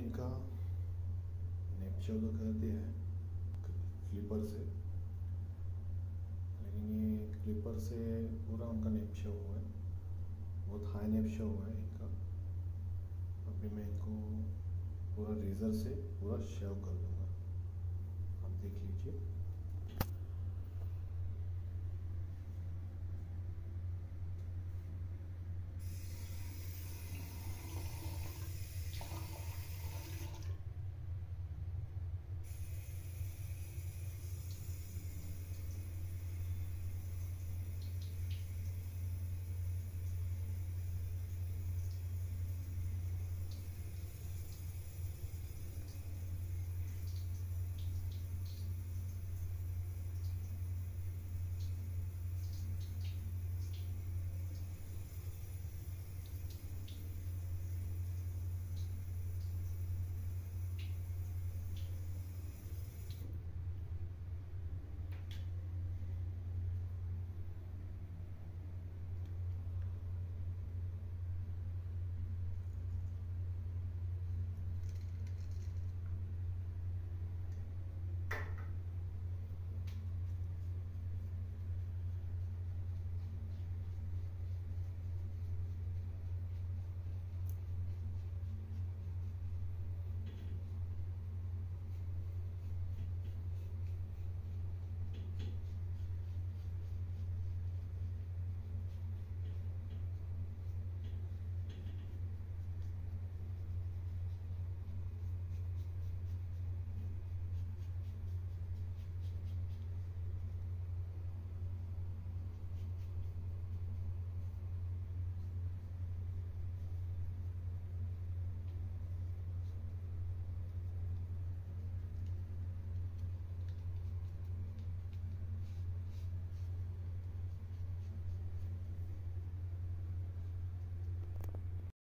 इनका नेक शेव तो कर दिया है क्लिपर से, लेकिन ये क्लिपर से पूरा उनका नेक शेव हुआ है, बहुत हाई नेक शेव हुआ है इनका। अभी मैं इनको पूरा रेज़र से पूरा शेव कर दूँगा, आप देख लीजिए।